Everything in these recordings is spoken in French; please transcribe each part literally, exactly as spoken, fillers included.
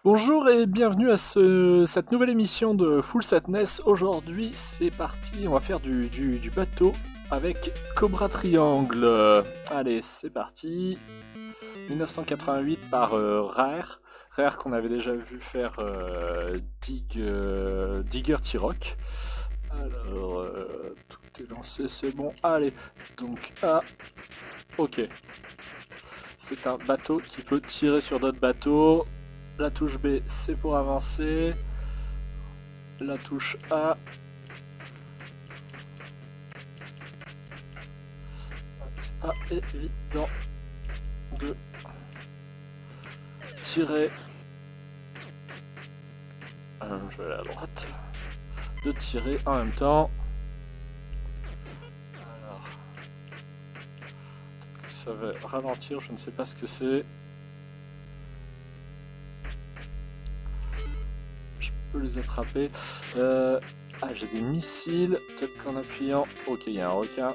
Bonjour et bienvenue à ce- cette nouvelle émission de Full Sadness. Aujourd'hui, c'est parti, on va faire du, du- du bateau avec Cobra Triangle. Euh, Allez, c'est parti. mille neuf cent quatre-vingt-huit par euh, Rare. Rare qu'on avait déjà vu faire euh, Dig, euh, Digger T-Rock. Alors, euh, tout est lancé, c'est bon. Allez, donc A. Ok. C'est un bateau qui peut tirer sur d'autres bateaux. La touche B, c'est pour avancer. La touche A. C'est pas évident de tirer. Euh, je vais aller à droite. De tirer en même temps. Alors, ça va ralentir, je ne sais pas ce que c'est. Je peux les attraper. Euh, ah, j'ai des missiles. Peut-être qu'en appuyant. Ok, il y a un requin.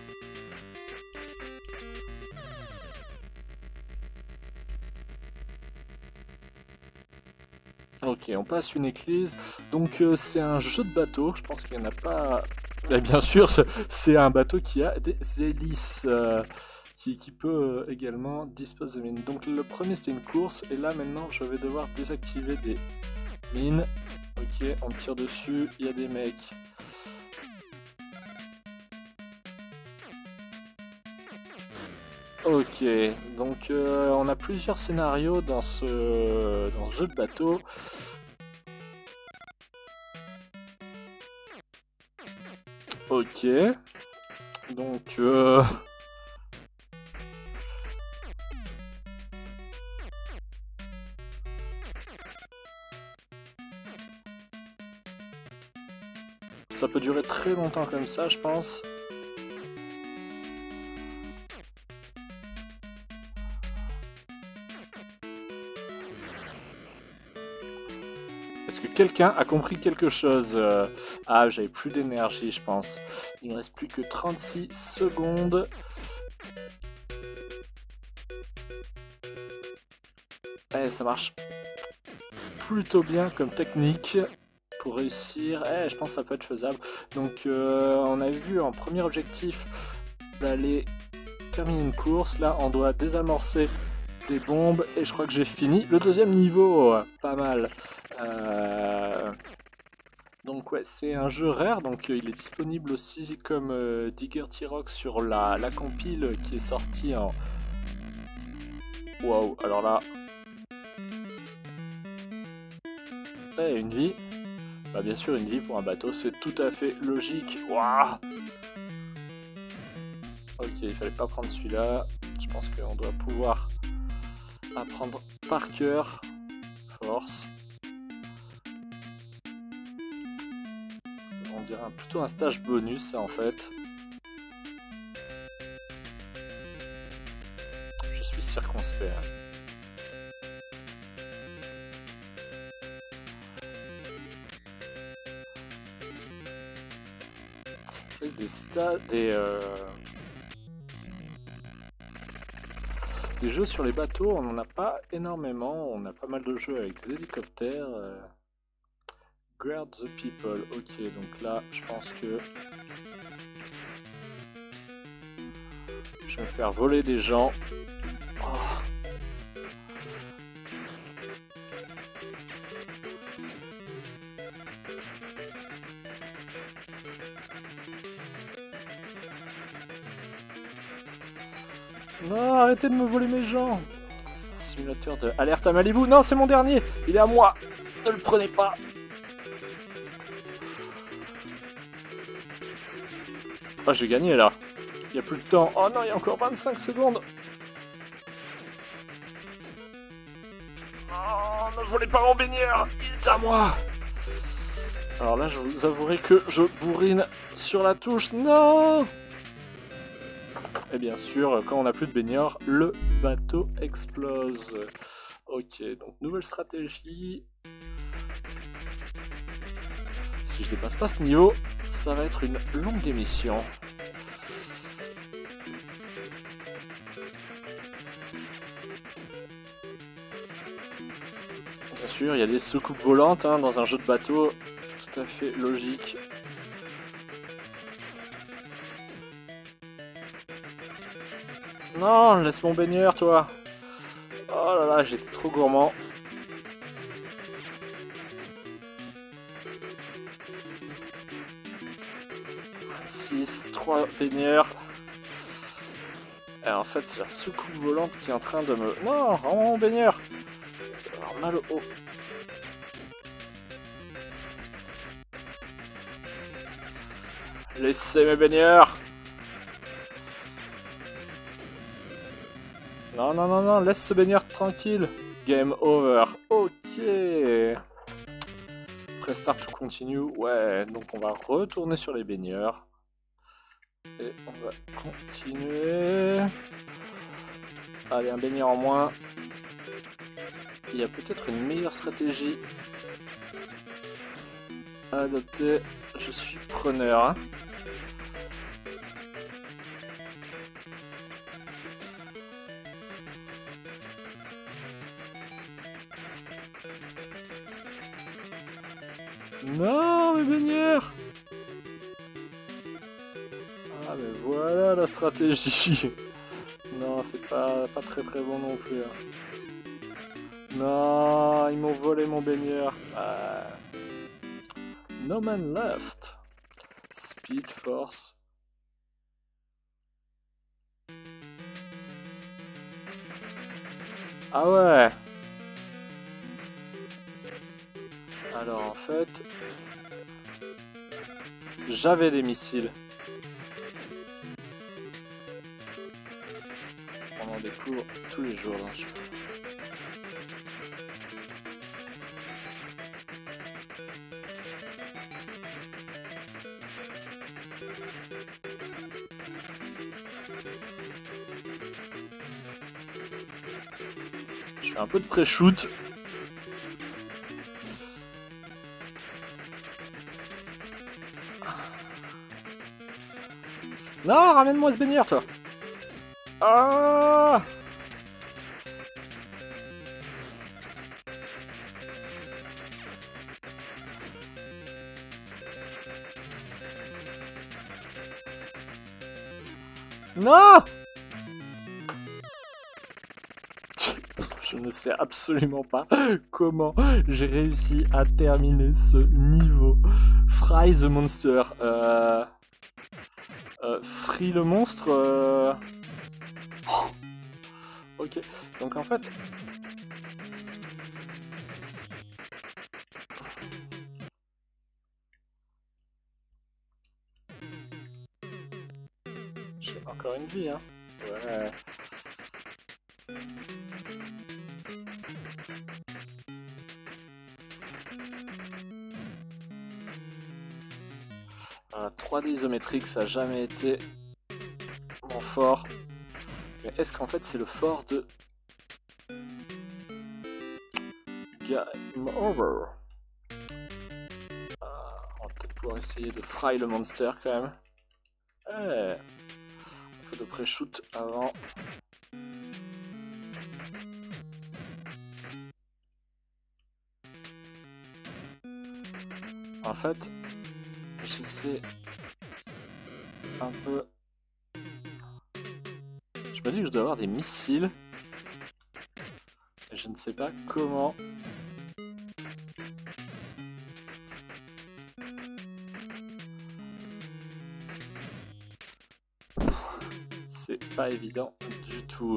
Ok, on passe une éclise. Donc euh, c'est un jeu de bateau. Je pense qu'il n'y en a pas. Mais bien sûr, c'est un bateau qui a des hélices. euh, qui, qui peut euh, également disposer de mines. Donc le premier c'était une course. Et là maintenant je vais devoir désactiver des mines. Ok, on tire dessus. Il y a des mecs. Ok, donc euh, on a plusieurs scénarios dans ce, dans ce jeu de bateau. Ok, donc euh... ça peut durer très longtemps comme ça, je pense. Est-ce que quelqu'un a compris quelque chose? euh... Ah, j'avais plus d'énergie, je pense. Il ne reste plus que trente-six secondes. Eh, ça marche plutôt bien comme technique pour réussir. Eh, je pense que ça peut être faisable. Donc, euh, on a vu en premier objectif d'aller terminer une course. Là, on doit désamorcer des bombes et je crois que j'ai fini le deuxième niveau. Pas mal. Euh... Donc ouais, c'est un jeu rare, donc euh, il est disponible aussi comme euh, Digger T-Rock sur la, la compile qui est sortie en... Waouh, alors là... Eh, une vie. Bah bien sûr, une vie pour un bateau, c'est tout à fait logique. Waouh. Ok, il fallait pas prendre celui-là. Je pense qu'on doit pouvoir apprendre par cœur. Force. On dirait plutôt un stage bonus, ça, en fait. Je suis circonspect. Hein. C'est vrai que des stats, des, euh... des jeux sur les bateaux, on n'en a pas énormément. On a pas mal de jeux avec des hélicoptères. Euh... Guard the people. Ok, donc là, je pense que je vais me faire voler des gens. Oh. Non, arrêtez de me voler mes gens. C'est un simulateur de alerte à Malibu. Non, c'est mon dernier. Il est à moi. Ne le prenez pas. Oh, j'ai gagné là. Il n'y a plus de temps. Oh non, il y a encore vingt-cinq secondes. Oh, ne volez pas mon baigneur. Il est à moi. Alors là, je vous avouerai que je bourrine sur la touche. Non. Et bien sûr, quand on n'a plus de baigneur, le bateau explose. Ok, donc nouvelle stratégie. Si je dépasse pas ce niveau, ça va être une longue émission. Bien sûr, il y a des soucoupes volantes hein, dans un jeu de bateau, tout à fait logique. Non, laisse mon baigneur, toi. Oh là là, j'étais trop gourmand. vingt-six, trois baigneurs. Et en fait, c'est la soucoupe volante qui est en train de me... Non, rends mon baigneur. Alors, mal au haut. Laissez mes baigneurs. Non, non, non, non, laisse ce baigneur tranquille. Game over. Ok. Prestart to continue. Ouais, donc on va retourner sur les baigneurs. Et on va continuer. Allez, un baigneur en moins. Il y a peut-être une meilleure stratégie à adopter. Je suis preneur. Hein. Non, mes baigneurs! Ah, mais voilà la stratégie! Non, c'est pas, pas très très bon non plus. Hein. Non, ils m'ont volé mon baigneur. Ah. No man left. Speed force. Ah ouais! Alors en fait, j'avais des missiles. On en découvre tous les jours dans ce jeu. Je fais un peu de pré-shoot. Non, ramène-moi ce baigneur, toi. Ah! Non! Je ne sais absolument pas comment j'ai réussi à terminer ce niveau. Fry the monster. Euh... Euh, free le monstre. Euh... Oh. Ok, donc en fait. J'ai encore une vie, hein. Ouais. Voilà, trois D isométrique, ça n'a jamais été mon fort. Mais est-ce qu'en fait c'est le fort de Game Over? Ah, on va peut-être pouvoir essayer de fry le monster quand même. Ouais. Un peu de pré-shoot avant. En fait, j'essaie un peu... Je me dis que je dois avoir des missiles. Et je ne sais pas comment. C'est pas évident du tout.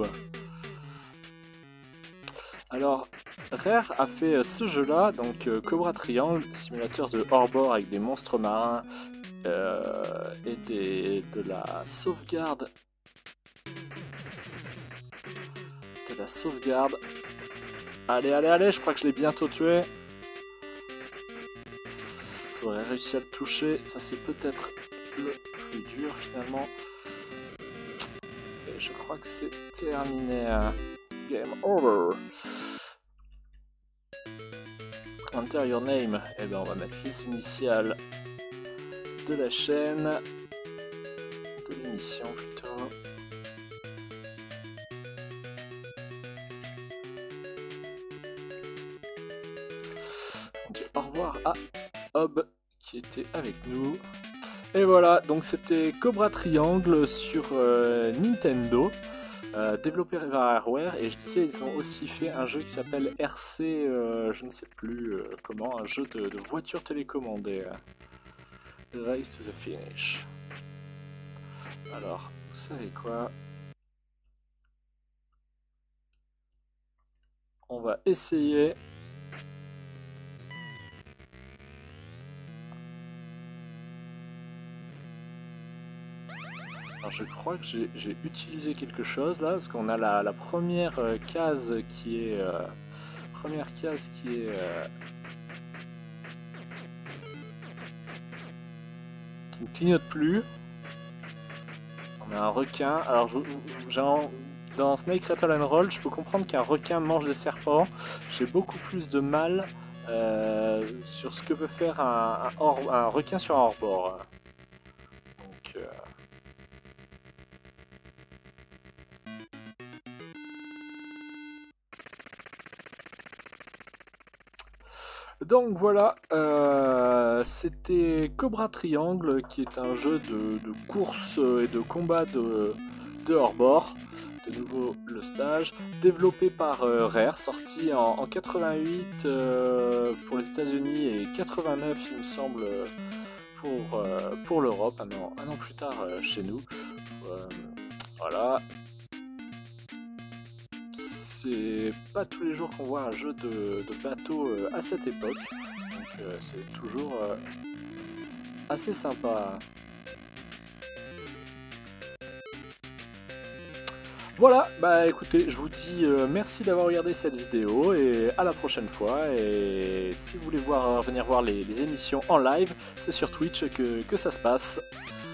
Alors, Rare a fait ce jeu-là, donc euh, Cobra Triangle, simulateur de hors-bord avec des monstres marins euh, et des, de la sauvegarde. De la sauvegarde. Allez, allez, allez, je crois que je l'ai bientôt tué. Faudrait réussir à le toucher, ça c'est peut-être le plus dur finalement. Et je crois que c'est terminé. Game over. Enter your name. Et eh bien on va mettre les initiales de la chaîne. De l'émission plutôt. à Hob qui était avec nous. Et voilà, donc c'était Cobra Triangle sur euh, Nintendo, euh, développé par Rareware, et je disais, ils ont aussi fait un jeu qui s'appelle R C, euh, je ne sais plus euh, comment, un jeu de, de voiture télécommandée. Euh, Race to the Finish. Alors, vous savez quoi? On va essayer. Alors je crois que j'ai utilisé quelque chose là, parce qu'on a la, la première euh, case qui est... Euh, première case qui est... Euh, qui ne clignote plus. On a un requin. Alors je, genre, dans Snake Rattle and Roll, je peux comprendre qu'un requin mange des serpents. J'ai beaucoup plus de mal euh, sur ce que peut faire un, un, hors, un requin sur un hors-bord. Donc... Euh, Donc voilà, euh, c'était Cobra Triangle, qui est un jeu de, de course et de combat de, de hors-bord. De nouveau le stage, développé par euh, Rare, sorti en, en quatre-vingt-huit euh, pour les États-Unis et quatre-vingt-neuf, il me semble, pour, euh, pour l'Europe, un an, un an plus tard euh, chez nous. Euh, voilà. C'est pas tous les jours qu'on voit un jeu de, de bateau euh, à cette époque, donc euh, c'est toujours euh, assez sympa. Voilà, bah écoutez, je vous dis euh, merci d'avoir regardé cette vidéo et à la prochaine fois. Et si vous voulez voir, venir voir les, les émissions en live, c'est sur Twitch que, que ça se passe.